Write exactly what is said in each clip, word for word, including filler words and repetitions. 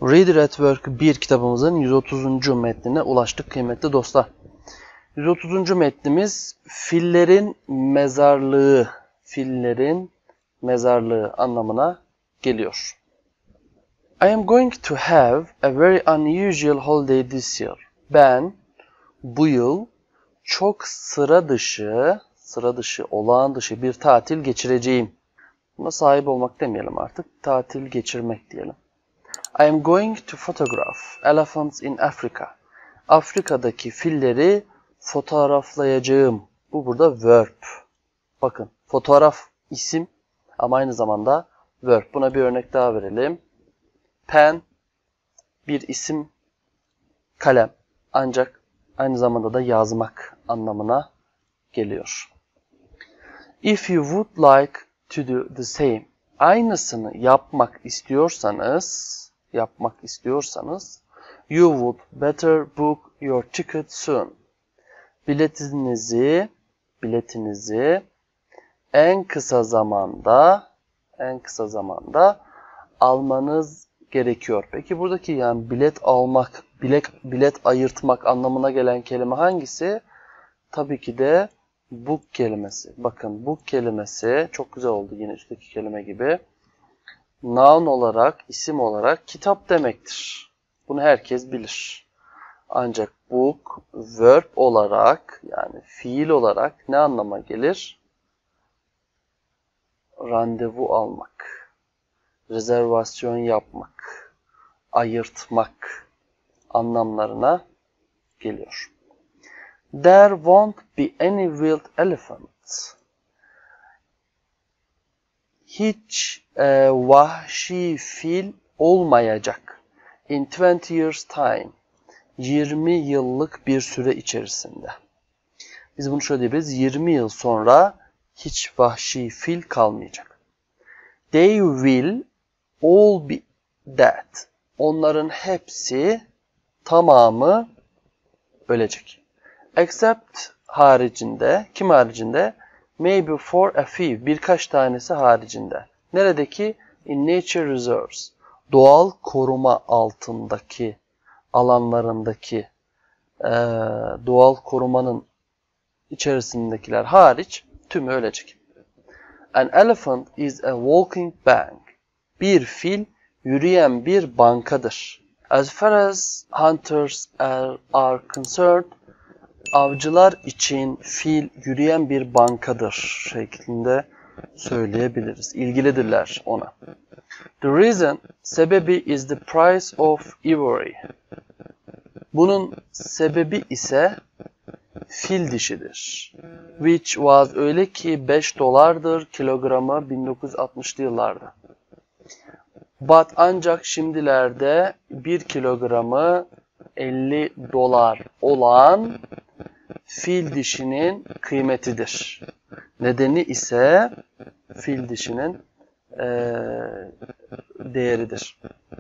Reader at Work bir kitabımızın yüz otuzuncu metnine ulaştık kıymetli dostlar. yüz otuzuncu metnimiz fillerin mezarlığı, fillerin mezarlığı anlamına geliyor. I am going to have a very unusual holiday this year. Ben bu yıl çok sıra dışı, sıra dışı, olağan dışı bir tatil geçireceğim. Buna sahip olmak demeyelim artık, tatil geçirmek diyelim. I am going to photograph elephants in Africa. Afrika'daki filleri fotoğraflayacağım. Bu burada verb. Bakın, fotoğraf isim ama aynı zamanda verb. Buna bir örnek daha verelim. Pen bir isim, kalem. Ancak aynı zamanda da yazmak anlamına geliyor. If you would like to do the same. Aynısını yapmak istiyorsanız, yapmak istiyorsanız, you would better book your ticket soon. Biletinizi, biletinizi en kısa zamanda, en kısa zamanda almanız gerekiyor. Peki buradaki yani bilet almak, bilet bilet ayırtmak anlamına gelen kelime hangisi? Tabii ki de book kelimesi. Bakın book kelimesi çok güzel oldu yine üstteki kelime gibi. Noun olarak, isim olarak kitap demektir. Bunu herkes bilir. Ancak book, verb olarak yani fiil olarak ne anlama gelir? Randevu almak, rezervasyon yapmak, ayırtmak anlamlarına geliyor. There won't be any wild elephants. Hiç e, vahşi fil olmayacak. In twenty years time. yirmi yıllık bir süre içerisinde. Biz bunu şöyle diyebiliriz. yirmi yıl sonra hiç vahşi fil kalmayacak. They will all be dead. Onların hepsi, tamamı ölecek. Except haricinde, kim haricinde? Maybe for a few, birkaç tanesi haricinde. Neredeki? In nature reserves. Doğal koruma altındaki alanlarındaki e, doğal korumanın içerisindekiler hariç tümü ölecek. An elephant is a walking bank. Bir fil yürüyen bir bankadır. As far as hunters are, are concerned, avcılar için fil yürüyen bir bankadır şeklinde söyleyebiliriz. İlgilidirler ona. The reason, sebebi is the price of ivory. Bunun sebebi ise fil dişidir. Which was öyle ki beş dolardır kilogramı bin dokuz yüz altmışlı yıllarda. But ancak şimdilerde bir kilogramı elli dolar olan fil dişinin kıymetidir. Nedeni ise fil dişinin e, değeridir.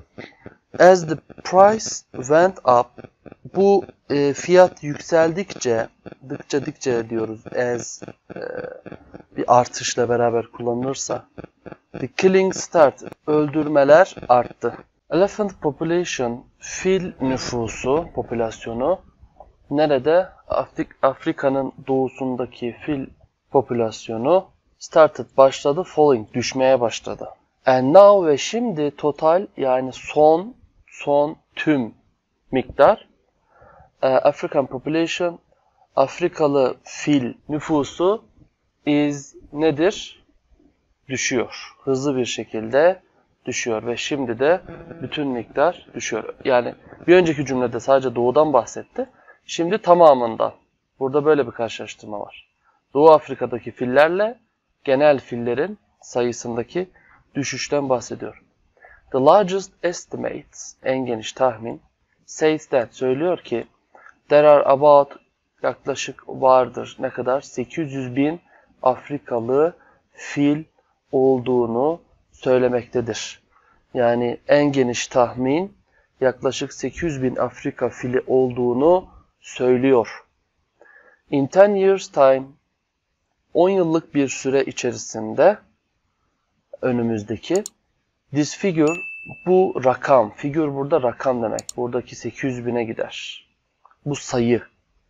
As the price went up, bu e, fiyat yükseldikçe, dıkça dıkça diyoruz as e, bir artışla beraber kullanılırsa, the killing started, öldürmeler arttı. Elephant population, fil nüfusu, popülasyonu nerede? Afrik, Afrika'nın doğusundaki fil popülasyonu started, başladı, falling, düşmeye başladı. And now ve şimdi total yani son, son tüm miktar uh, African population, Afrikalı fil nüfusu is nedir? Düşüyor. Hızlı bir şekilde düşüyor ve şimdi de bütün miktar düşüyor. Yani bir önceki cümlede sadece doğudan bahsetti. Şimdi tamamından. Burada böyle bir karşılaştırma var. Doğu Afrika'daki fillerle genel fillerin sayısındaki düşüşten bahsediyor. The largest estimates, en geniş tahmin, says that, söylüyor ki there are about, yaklaşık vardır ne kadar? sekiz yüz bin Afrikalı fil olduğunu söylemektedir. Yani en geniş tahmin yaklaşık sekiz yüz bin Afrika fili olduğunu söylüyor. In ten years time, on yıllık bir süre içerisinde önümüzdeki this figure, Bu rakam, figür burada rakam demek. Buradaki sekiz yüz bine gider. Bu sayı.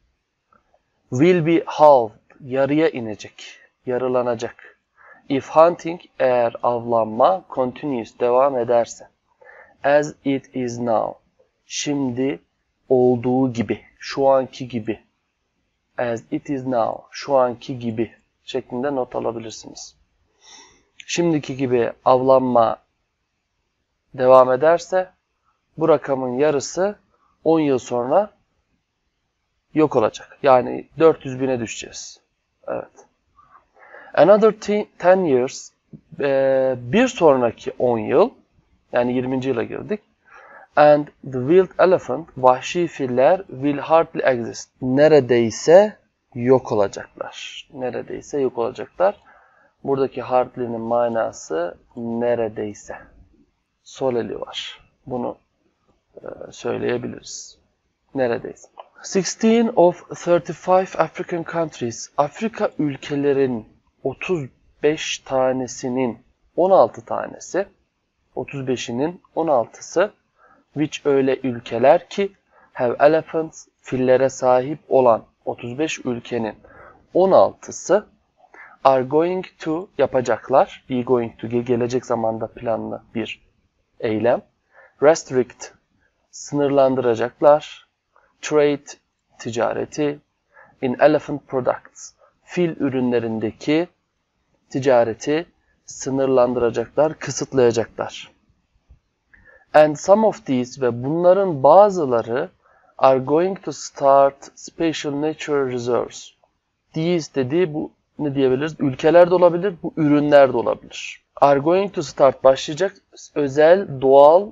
Will be halved, yarıya inecek, yarılanacak. If hunting, eğer avlanma, continues, devam ederse. As it is now, şimdi olduğu gibi, şu anki gibi. As it is now, şu anki gibi şeklinde not alabilirsiniz. Şimdiki gibi avlanma devam ederse bu rakamın yarısı on yıl sonra yok olacak. Yani dört yüz bine düşeceğiz. Evet. Another ten years, bir sonraki on yıl, yani yirminci yıla girdik. And the wild elephant, vahşi filler will hardly exist. Neredeyse yok olacaklar. Neredeyse yok olacaklar. Buradaki hardly'nin manası neredeyse. Soleli var. Bunu e, söyleyebiliriz. Neredeyse. sixteen of thirty-five African countries. Afrika ülkelerin otuz beş tanesinin on altı tanesi, otuz beşinin on altısı, which öyle ülkeler ki have elephants, fillere sahip olan otuz beş ülkenin on altısı are going to, yapacaklar, be going to, gelecek zamanda planlı bir eylem, restrict, sınırlandıracaklar, trade, ticareti, in elephant products, fil ürünlerindeki ticareti sınırlandıracaklar, kısıtlayacaklar. And some of these, ve bunların bazıları are going to start special nature reserves. These dediği bu ne diyebiliriz? Ülkeler de olabilir, bu ürünler de olabilir. Are going to start başlayacak, özel doğal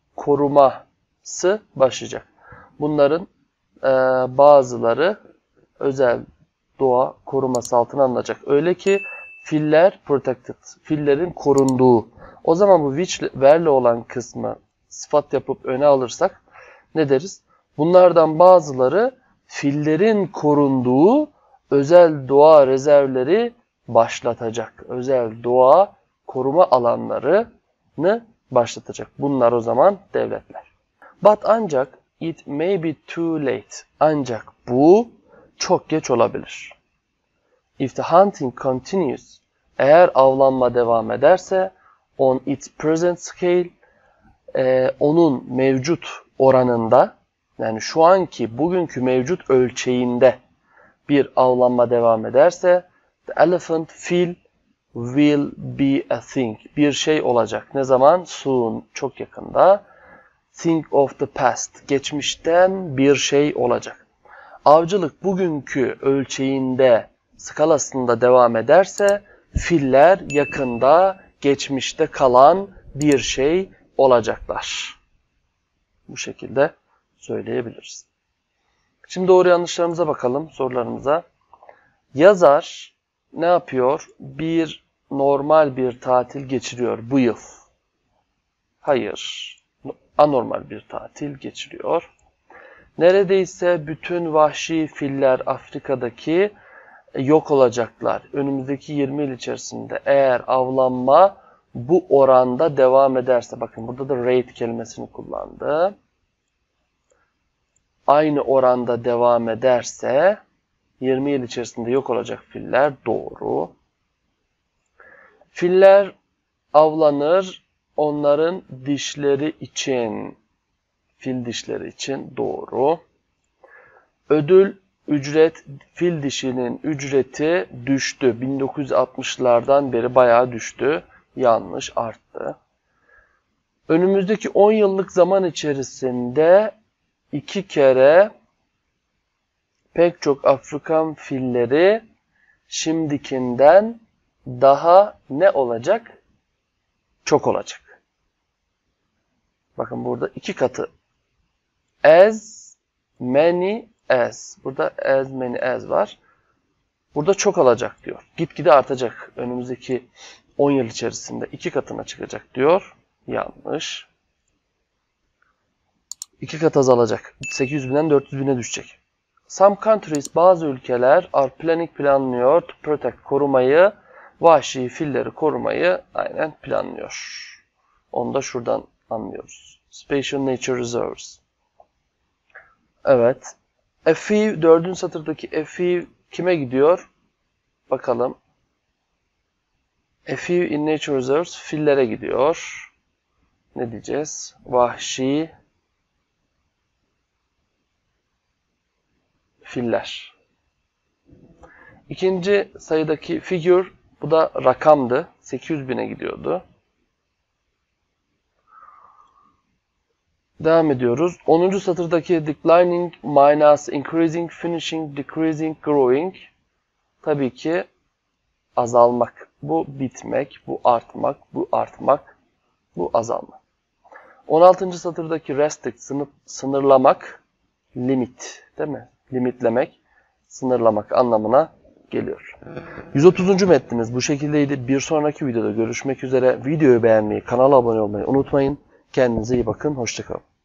koruması başlayacak. Bunların e, bazıları özel doğa koruması altına alınacak. Öyle ki filler protected, fillerin korunduğu. O zaman bu which where'le olan kısmı sıfat yapıp öne alırsak ne deriz? Bunlardan bazıları fillerin korunduğu özel doğa rezervleri başlatacak. Özel doğa koruma alanlarını başlatacak. Bunlar o zaman devletler. But ancak it may be too late. Ancak bu çok geç olabilir. If the hunting continues, eğer avlanma devam ederse, on its present scale, e, onun mevcut oranında, yani şu anki, bugünkü mevcut ölçeğinde bir avlanma devam ederse, the elephant, fil, will be a thing. Bir şey olacak. Ne zaman? Soon, çok yakında. Think of the past. Geçmişten bir şey olacak. Avcılık bugünkü ölçeğinde, skalasında devam ederse, filler yakında, geçmişte kalan bir şey olacaklar. Bu şekilde söyleyebiliriz. Şimdi doğru yanlışlarımıza bakalım, sorularımıza. Yazar ne yapıyor? Bir normal bir tatil geçiriyor bu yıl. Hayır, anormal bir tatil geçiriyor. Neredeyse bütün vahşi filler Afrika'daki yok olacaklar. Önümüzdeki yirmi yıl içerisinde eğer avlanma bu oranda devam ederse, bakın burada da rate kelimesini kullandı. Aynı oranda devam ederse yirmi yıl içerisinde yok olacak filler, doğru. Filler avlanır onların dişleri için, fil dişleri için, doğru. Ödül, ücret, fil dişinin ücreti düştü. bin dokuz yüz altmışlardan beri bayağı düştü. Yanlış, arttı. Önümüzdeki on yıllık zaman içerisinde iki kere pek çok Afrikan filleri şimdikinden daha ne olacak? Çok olacak. Bakın burada iki katı. As many as. Burada as many as var. Burada çok olacak diyor. Gitgide artacak. Önümüzdeki on yıl içerisinde iki katına çıkacak diyor. Yanlış. iki kat azalacak. sekiz yüz binden dört yüz bine düşecek. Some countries, bazı ülkeler are planning, planlıyor to protect, korumayı, vahşi filleri korumayı aynen planlıyor. Onu da şuradan anlıyoruz. Special Nature Reserves. Evet. A few, dördüncü satırdaki a few kime gidiyor? Bakalım. A few in nature reserves fillere gidiyor. Ne diyeceğiz? Vahşi filler. İkinci sayıdaki figure, bu da rakamdı. sekiz yüz bine gidiyordu. Devam ediyoruz. onuncu satırdaki declining, minus, increasing, finishing, decreasing, growing. Tabii ki azalmak. Bu bitmek, bu artmak, bu artmak, bu azalmak. on altıncı satırdaki restrict, sınıf, sınırlamak, limit, değil mi? Limitlemek, sınırlamak anlamına geliyor. yüz otuzuncu metnimiz bu şekildeydi. Bir sonraki videoda görüşmek üzere. Videoyu beğenmeyi, kanala abone olmayı unutmayın. Kendinize iyi bakın. Hoşça kalın.